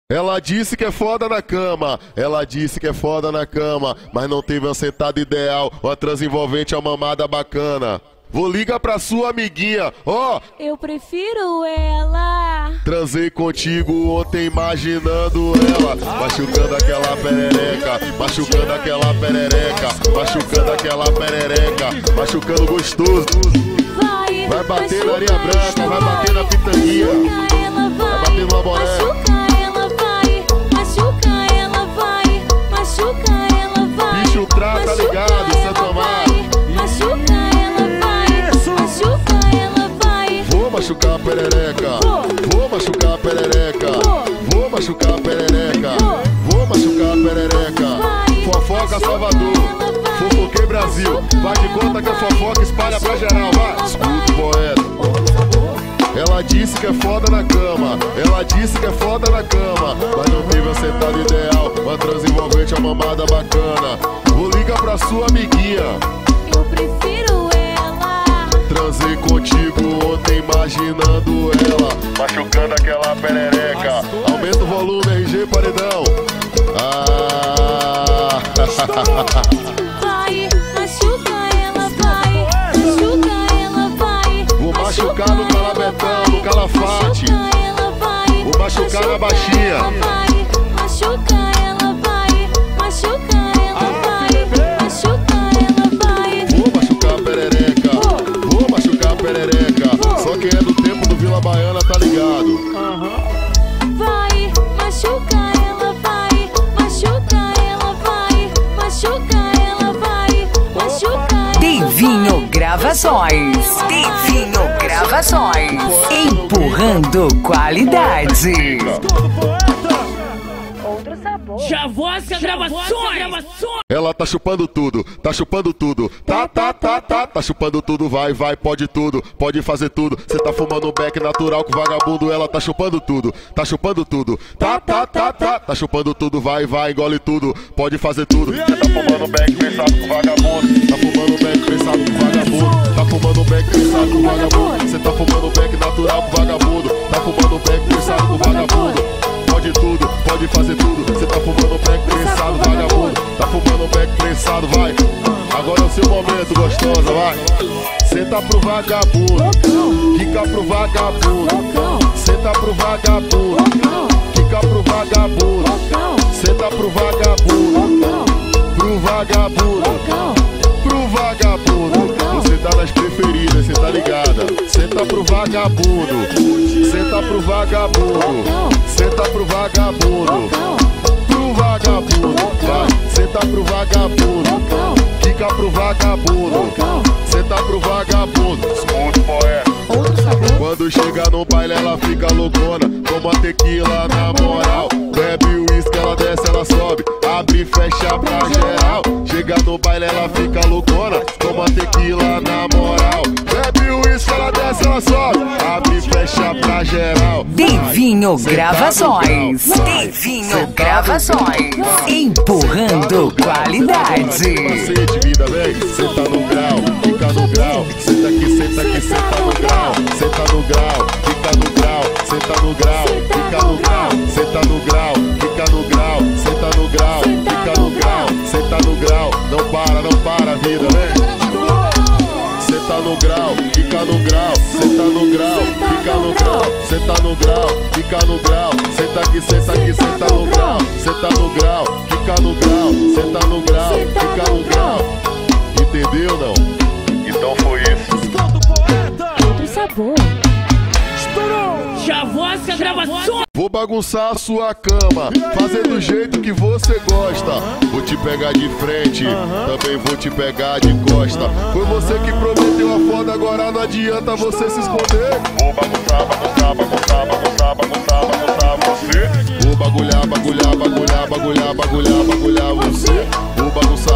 Ela disse que é foda na cama, ela disse que é foda na cama, mas não teve uma sentada ideal, uma transenvolvente, uma mamada bacana. Vou ligar pra sua amiguinha, ó. Eu prefiro ela. Transei contigo ontem imaginando ela, machucando aquela perereca, machucando aquela perereca, machucando aquela perereca, machucando gostoso. Vai bater na areia branca, vai bater na pitanguinha, vai bater no amoré. Tá ligado, Santo Amaro. Machuca ela vai. Vou machucar a perereca. Vou machucar a perereca. Vou machucar a perereca. Vou machucar a perereca. Fofoca Salvador. Fofoquei Brasil. Vai de conta que a fofoca espalha pra geral. Vai, escuta o poeta. Ela disse que é foda na cama, ela disse que é foda na cama, mas não teve a sentada ideal, uma transenvolvente, uma mamada bacana. Vou ligar pra sua amiguinha. Eu prefiro ela. Transei contigo ontem imaginando ela, machucando aquela perereca. Aumenta o volume, RG Paredão. Vai, machuca ela vai. Machuca ela vai. Vou machucar no calabetão, no calafate. Vou machucar na baixinha. Machuca ela vai. Machuca ela vai. Machuca ela vai. Vou machucar a perereca. Vou machucar a perereca. Só quem é do tempo do Vila Baiana tá ligado. Vai, machuca ela vai. Machuca ela vai. Machuca ela vai. Machuca. Divinho Gravações. Divinho Gravações. Empurrando qualidade. Outro sabor. Chavosca Gravações. Ela tá chupando tudo, tá chupando tudo. Tá chupando tudo, vai, pode tudo, pode fazer tudo. Cê tá fumando um beck natural com vagabundo, ela tá chupando tudo, tá chupando tudo. Tá chupando tudo, vai, engole tudo, pode fazer tudo. Cê tá fumando um beck pensado com vagabundo, tá fumando um beck pensado com vagabundo, tá fumando um beck pensado com vagabundo. Cê tá fumando um beck natural com vagabundo, tá fumando um beck pensado com vagabundo. Pode tudo, pode fazer tudo. Cê tá fumando um beck prensado, vagabundo. Tá fumando um beck prensado, vai. Agora é o seu momento, gostosa, vai. Senta pro vagabundo, quica pro vagabundo. Senta pro vagabundo, quica pro vagabundo. Senta pro vagabundo, pro vagabundo. Pro vagabundo, você tá nas preferidas, cê tá ligada. Senta pro vagabundo, senta pro vagabundo, senta pro vagabundo, pro vagabundo, vai, senta pro vagabundo, quica pro vagabundo, senta pro vagabundo. Escuta o poeta. Quando chega no baile ela fica loucona, toma tequila na moral, bebe o uísque, ela desce, ela sobe, abre e fecha pra geral. Chega no baile ela fica loucona, toma tequila na moral, bebe o uísque, ela desce, ela sobe, abre e fecha pra geral. Divinho Gravações. Divinho Gravações. Empurrando qualidade. Macete, vida, vem, senta no grau, fica no grau, senta aqui, senta no grau, senta no grau, fica no grau, senta no grau, fica no grau, senta no grau, fica no grau, senta no grau, fica no grau, senta no grau, não para, vida, vem. Senta no grau, fica no grau, senta no grau, fica no grau, senta no grau, fica no grau, senta aqui, senta no grau, senta no grau, fica no grau, senta no grau, fica no grau. Entendeu não? Então foi isso. Outro sabor. Chavosca Gravações. Vou bagunçar a sua cama, fazer do jeito que você gosta. Vou te pegar de frente, também vou te pegar de costa. Foi você que prometeu a foda, agora não adianta você se esconder. Vou bagunçar você. Vou bagulhar você. Vou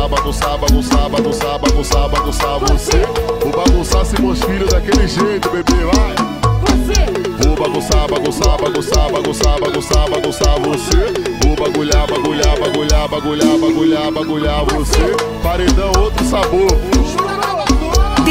bagunçar você. Vou bagunçar Simões Filho daquele jeito, bebê, vai. Vou bagunçar você. Vou bagulhar você. Paredão, outro sabor.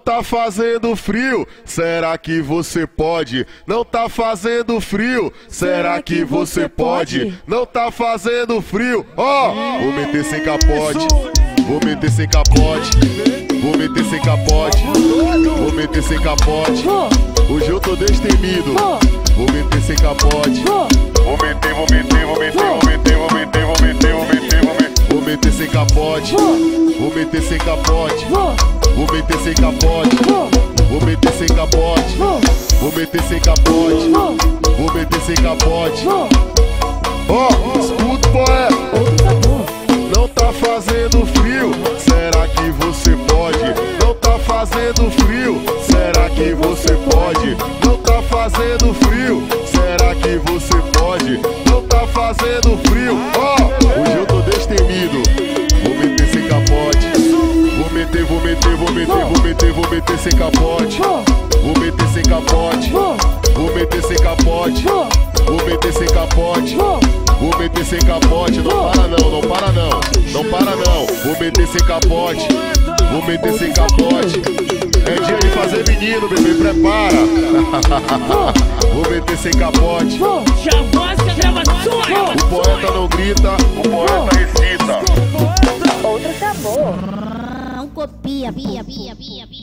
tá fazendo frio? Será que você pode? Não tá fazendo frio? Será que você pode? Não tá fazendo frio? Ó, vou meter sem capote. Vou meter sem capote. Vou meter sem capote. Vou meter sem capote. Hoje eu tô destemido. Vou meter sem capote. Vou meter, vou meter, vou meter, vou meter, vou meter, vou meter, vou meter, vou meter. Vou meter sem capote. Vou meter sem capote. Vou meter sem capote. Vou meter sem capote. Vou meter sem capote. Vou meter sem capote. Ó, escuta, poeta. Não tá fazendo frio? Será que você pode? Não tá fazendo frio? Será que você pode? Não tá fazendo frio? Será que você pode? Não tá fazendo frio? Ó, hoje eu tô destemido. Vou meter sem capote. Vou meter, vou meter, vou meter, vou meter, vou meter sem capote. Vou meter sem capote. Vou meter sem capote. Vou meter sem capote. Vou meter sem capote. Não para não, não para não. Não para não. Vou meter sem capote. Vou meter sem capote. É dia de fazer menino, bebê, prepara. Vou meter sem capote. Chavasca Gravações. O poeta não grita, o poeta recita. Não copia, pia, pia, pia, pia.